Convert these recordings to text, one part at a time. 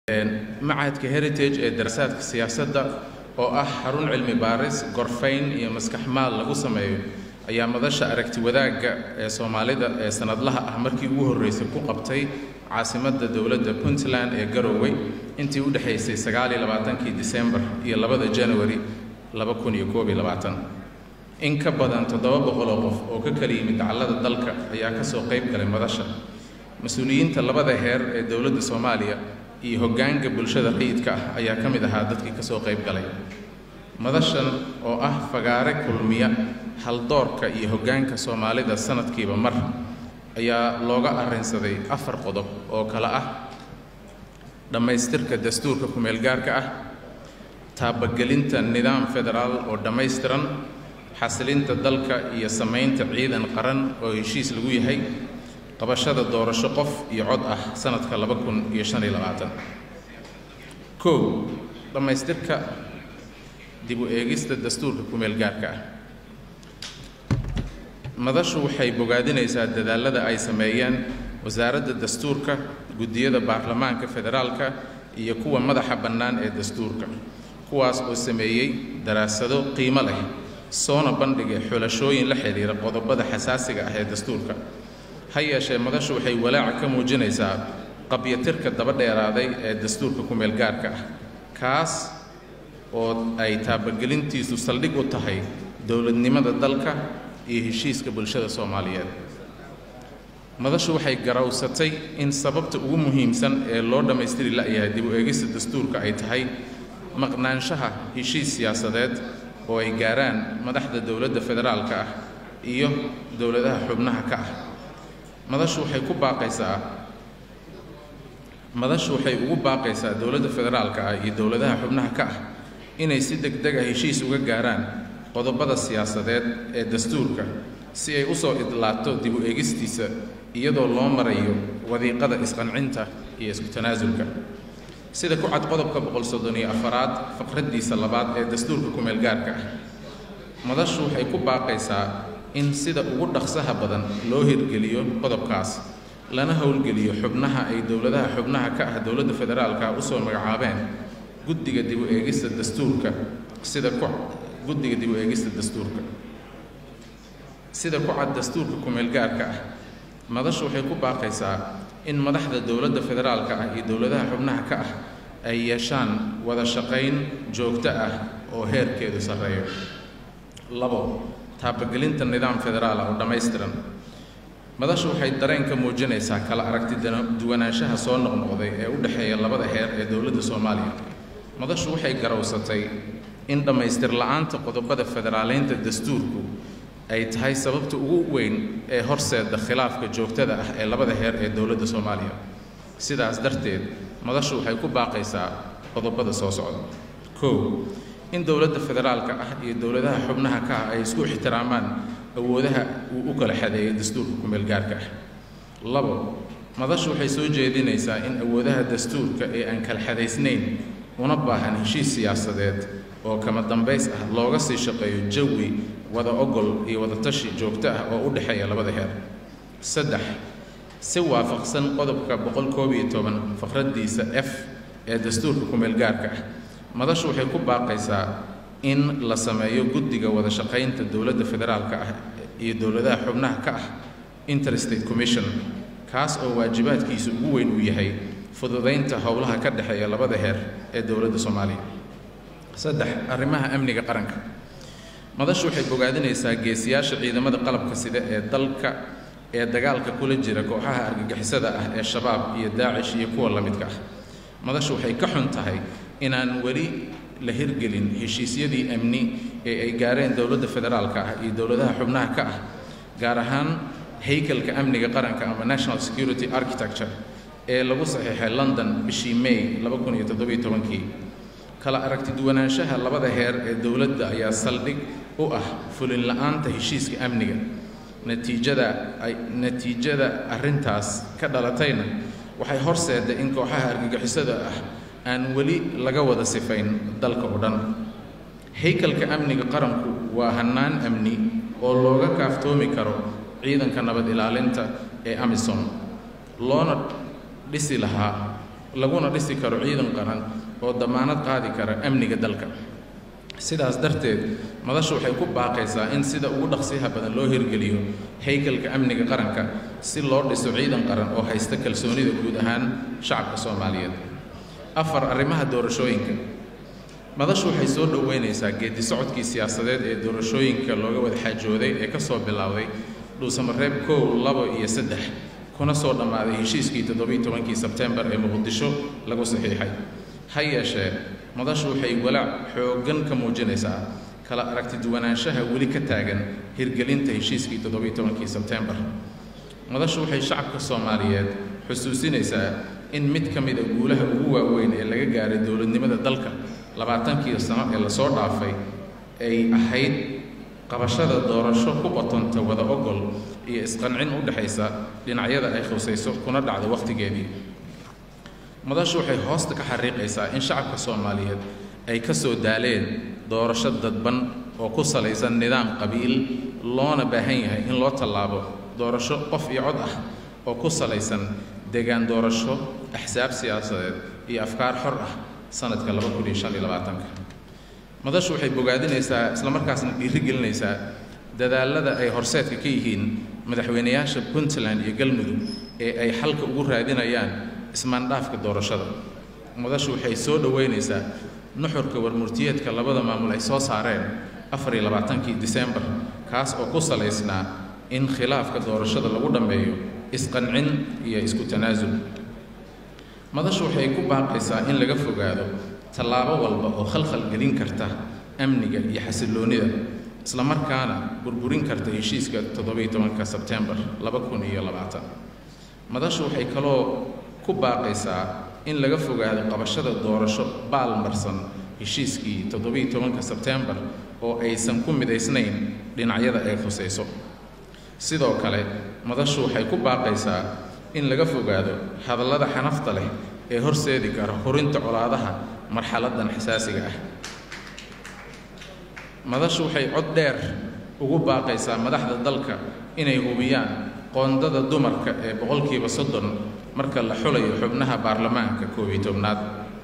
معهد هيريتيج الدراسات السياسية oo ah xarun cilmi baaris gorfayn iyo maskaxmaal lagu sameeyo ayaa madasha aragti wadaagga ee Soomaalida ee sanadlaha ah markii ugu horeysay ku qabtay caasimadda dawladda Puntland ee Garoowe intii u dhaxaysay 29 December iyo 2 January 2021 in ka badan 700 qof oo ka kala yimid dacallada dalka ayaa ka soo qayb galay madasha mas'uuliyiinta labada heer ee dawladda Soomaaliya iyo hoggaanka bulshada rayidka ah ayaa kamid ahaa dadkii ka soo qayb galay madashan oo ah fagaare kulmiya hal doorka iyo hoggaanka Soomaalida sanadkiiba mar ayaa looga arrinsaday 4 qodob oo kala ah dhamaystirka dastuurka ku meel gaarka ah taabagelinta nidaam federaal oo dhamaystiran xasilinta dalka iyo sameynta ciidan qaran oo heshiis lagu yahay qabashada doorasho qof iyo cod ah sanadka 2025 dhamaystirka dib u eegista dastuurka ku meel gaarka ah madashu waxay bogaadinaysaa dadaalada ay sameeyeen wasaaradda dastuurka gudiyada baarlamaanka federaalka iyo kuwa madaxa bannaan ee dastuurka kuwaas oo sameeyay daraasado qiimo leh soona bandhigay xulashooyin la xiriira qodobada xasaasiga ah ee dastuurka hay'ashee madashu waxay walaac ka muujinaysaa qabyatirka daba dheeraaday ee dastuurka ku meel gaarka ah kaas oo ay taabagelintiisu saldhig u tahay dawladnimada dalka iyo heshiiska bulshada Soomaaliyeed madashu waxay garawsatay in sababta ugu muhiimsan ee loo dhameystiri la'yahay dib u eegista dastuurka ay tahay maqnaanshaha heshiis siyaasadeed oo ay gaaraan madaxda dawladda federaalka ah iyo dawladaha xubnaha ka ah madashu waxay ugu baaqaysaa dawladda federaalka ah iyo dawladaha xubnaha ka ah inay si degdeg ah heshiis uga gaaraan qodobada siyaasadeed ee dastuurka si ay u soo idlaato dib u eegistiisa iyadoo loo marayo wadiiqada isqancinta iyo isku tanaasulka sida ku cad qodobka 134aad faqradiisa labaad ee dastuurka ku meel gaarka ah madashu waxay ku baaqaysaa in sida ugu dhaqsaha badan loo hirgeliyo qodobkaas lana howlgeliyo xubnaha ay dawladaha xubnaha ka ah dawladda federaalka u soo magacaabeen guddiga dib u eegista dastuurka sida ku cad dastuurka ku meel gaarka ah madashu waxay ku baaqaysaa in madaxda dawladda federaalka ah iyo dawladaha xubnaha ka ah ay yeeshaan wada shaqayn joogto ah oo heerkeedu sareeyo 2 taabagelinta nidaam federaal oo dhamaystiran madashu waxay dareenka muujinaysaa kala aragti duwanaanshaha soo noqnoqday ee u dhaxeeya labada heer ee dawladda Soomaaliya madashu waxay garawsatay in dhamaystir la'aanta qodobada federaaleynta dastuurku ay tahay sababta ugu weyn ee horseeda khilaafka joogtada ah ee labada heer ee dawladda Soomaaliya sidaas darteed madashu waxay ku baaqaysaa qodobada soo socda in dawladda federaalka ah iyo dawladaha xubnaha ka ah ay isku ixtiraamaan awoodaha uu u kala xadeeyay dastuurka ku meel gaarka ah 2 madashu waxay soo jeedinaysaa in awoodaha dastuurka ee aan kala xadeysnayn una baahan heshiis siyaasadeed oo kama dambays ah looga sii shaqeeyo jawi wada ogol iyo wada tashi joogto ah oo u dhaxeeya labada heer 3 si waafaqsan qodobka 111 faqradiisa F ee dastuurka ku meel gaarka ah madashu waxay ku baaqaysaa in la sameeyo guddiga wada shaqaynta dawladda federaalka ah iyo dawladaha xubnaha ka ah interstate commission kaas oo waajibaadkiisu ugu weyn u yahay fududeynta howlaha ka dhaxeeya labada heer ee dawladda Soomaaliya 3 arrimaha amniga qaranka madashu waxay bogaadinaysaa geesiyaasha ciidamada qalabka sida ee dalka ee dagaalka kula jira kooxaha argagixisada ah ee shabaab iyo daacish iyo kuwa la midka ah madashu waxay ka xun tahay inaan wali la hirgelin heshiisyadii amni ee ay gaareen dawladda federaalka ah iyo dawladaha xubnaha ka ah gaar ahaan haykalka amniga qaranka ama national security architecture ee lagu saxiixay London bishii May 2017 kala aragti duwanaanshaha labada heer ee dawladda ayaa saldhig u ah fulin la'aanta heshiiska amniga natiijada arrintaas ka dhalatayna waxay horseeday in kooxaha argagixisada ah aan wali laga wada sifayn dalka oo dhan haykalka amniga qaranku waa hannaan amni oo looga kaaftoomi karo ciidanka nabad ilaalinta ee AMISOM loona dhisi lahaa laguna dhisi karo ciidan qaran oo damaanad qaadi kara amniga dalka. sidaas darteed madashu waxay ku baaqaysaa in sida ugu dhaqsiyaha badan loo hirgeliyo haykalka amniga qaranka si loo dhiso ciidan qaran oo haysta kalsoonida guud ahaan shacabka Soomaaliyeed. afar arrimaha doorashooyinka. madashu waxay soo dhaweynaysaa geedi socodkii siyaasadeed ee doorashooyinka looga wada xajooday ee ka soo bilowday dhuusamareeb 1, 2 iyo 3 kuna soo dhamaaday heshiiskii 17 Sebtembar ee Muqdisho lagu saxiixay. ha yeeshee madashu waxay walaac xooggan ka muujinaysaa kala aragti duwanaanshaha weli ka taagan hirgelinta heshiiskii 17 Sebtembar. madashu waxay shacabka Soomaaliyeed xusuusinaysaa in mid ka mid ah guulaha ugu waaweyn ee laga gaaray dowladnimada dalka 20 sano ee la soo dhaafay ay ahayd qabashada doorasho ku batonta wada ogol iyo isqancin u dhaxaysa dhinacyada ay khusayso kuna dhacdo waqtigeedii. madashu waxay hoosta ka xariiqaysaa in shacabka Soomaaliyeed ay ka soo daaleen doorasho dadban oo ku salaysan nidaam qabiil loona baahan yahay in loo tallaabo doorasho qof iyo cod ah oo ku salaysan deegaan doorasho axsaab siyaasadeed iyo afkaar xor ah sanadka 2025. madashu waxay bogaadinaysaa isla markaasna dhiirigelinaysaa dadaalada ay horseedka ka yihiin madaxweynayaasha Puntland iyo Galmudug ee ay xalka ugu raadinayaan ismaandhaafka doorashada. madashu waxay soo dhaweynaysaa nuxurka warmurtiyeedka labada maamul ay soo saareen 24 Diseembar kaas oo ku salaysnaa in khilaafka doorashada lagu dhameeyo isqancin iyo isku tanaasul. madashu waxay ku baaqaysaa in laga fogaado tallaabo walba oo khalkhal gelin karta amniga iyo xasiloonida isla markaana burburin karta heshiiska 17 Sebtembar 2020. madashu waxay kaloo ku baaqaysaa in laga fogaado qabashada doorasho baalmarsan heshiiskii 17 Sebtembar oo aysan ku midaysnayn dhinacyada ay khusayso. sidoo kale madashu waxay ku baaqaysaa in laga fogaado hadallada xanafta leh ee horseedi kara horinta colaadaha marxaladan xasaasiga ah. madashu waxay cod dheer ugu baaqaysaa madaxda dalka inay hubiyaan qoondada dumarka ee 30% marka la xulayo xubnaha baarlamaanka 11aad.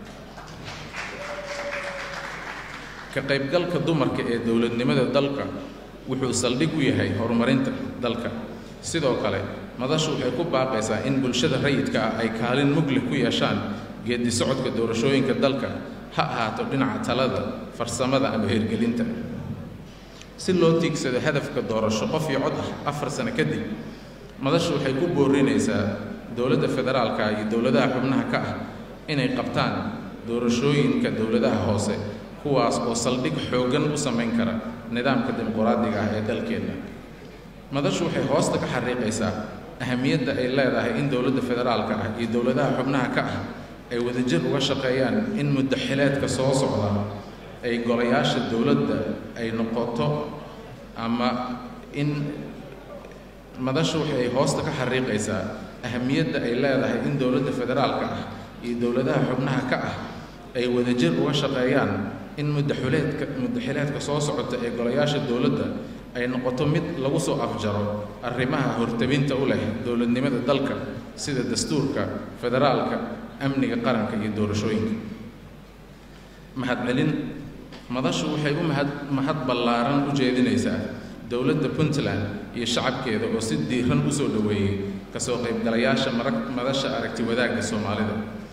ka qaybgalka dumarka ee dowladnimada dalka wuxuu saldhig u yahay horumarinta dalka. sidoo kale madashu waxay ku baaqaysaa in bulshada rayidka ah ay kaalin mugli ku yeeshaan geedi socodka doorashooyinka dalka ha ahaato dhinaca talada farsamada ama hirgelinta si loo tiigsado hadafka doorasho qof iyo cod ah 4 sano kadib. madashu waxay ku boorinaysaa dowladda federaalka iyo dowladaha xubnaha ka ah inay qabtaan doorashooyinka dowladaha hoose kuwaas oo saldhig xooggan u samayn kara nidaamka dimuqraadiga ah ee dalkeena. madashu waxay hoosta ka xariiqaysaa ahamiyadda ay leedahay in dowladda federaalka ah iyo dowladaha xubnaha ka ah ay wadajir uga shaqeeyaan in muddaxileedka soo socda ay golayaasha dowladda ay noqoto ama in madashu waxay hoosta ka xariiqaysaa ahamiyadda ay leedahay in dowladda federaalka ah iyo dowladaha xubnaha ka ah ay wadajir uga shaqeeyaan in muddaxileedka soo socota ee golayaasha dowladda ay noqoto mid lagu soo afjaro arrimaha hortabinta u leh dowladnimada dalka sida dastuurka federaalka amniga qaranka iyo doorashooyinka. mahadcelin. madashu waxay u mahad ballaaran u jeedinaysaa dowladda Puntland iyo shacabkeeda oo si diiran u soo dhaweeyay ka soo qaybgalayaasha madasha aragtiwadaagga Soomaalida.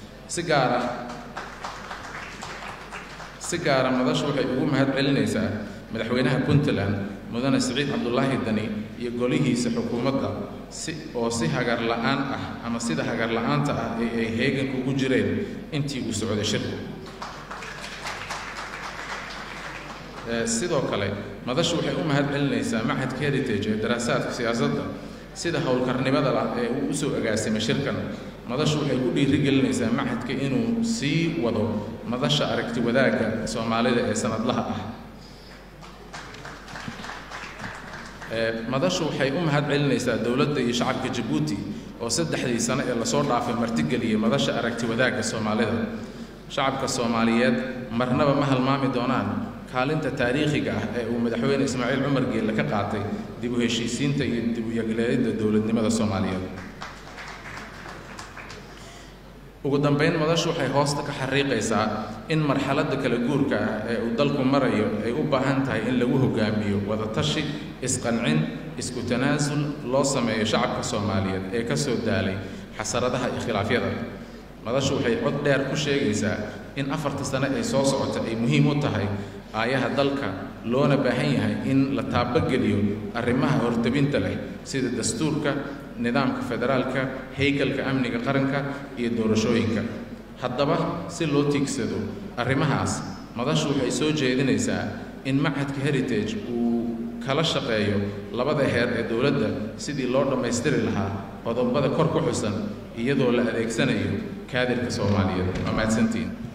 si gaara madashu waxay ugu mahadcelinaysaa madaxweynaha Puntland mudane Siciid Cabdullaahi Dani iyo golihiisa xukuumadda si hagar la'aan ah ama sida hagar la'aanta ah ee ay heegan ugu jireen intii uu socday shirku. sidoo kale madashu waxay u mahadcelinaysaa Machadka Heritage ee daraasaadka siyaasadda sida howlkarnimada ee uu soo agaasimay shirkan. madashu waxay ku dhiirigelinaysaa machadka inuu sii wado madasha aragtiwadaagga Soomaalida ee sanadlaha ah. madashu waxay u mahadcelinaysaa dowladda iyo shacabka Djibouti oo 3 sano ee la soo dhaafay martigeliyay madasha aragtiwadaagga Soomaalida. shacabka Soomaaliyeed marnaba ma halmaami doonaan kaalinta taariikhiga ah ee uu madaxweyne Ismaaciil Cumar Geelle ka qaatay dib u heshiisiinta iyo dib u yagleelidda dowladnimada Soomaaliyeed. ugu dambeyn madashu waxay hoosta ka xariiqaysaa in marxaladda kala guurka ah ee uu dalku marayo ay u baahan tahay in lagu hogaamiyo wada tashi isqancin isku tanaasul loo sameeyo shacabka Soomaaliyeed ee ka soo daalay xasaradaha iyo khilaafyada madashu waxay cod dheer ku sheegaysaa in 4 sano ay soo socota ay muhiim u tahay aayaha dalka loona baahan yahay in la taabageliyo arrimaha hortabinta leh sida dastuurka nidaamka federaalka haykalka amniga qaranka iyo doorashooyinka haddaba si loo tiigsado arrimahaas madashu waxay soo jeedinaysaa in macadka heritage uu kala shaqeeyo labada heer ee dawladda sidii loo dhammaystiri lahaa qodobada kor ku xusan iyadoo la adeegsanayo kaadirka Soomaaliyeed. Waa mahadsantiin.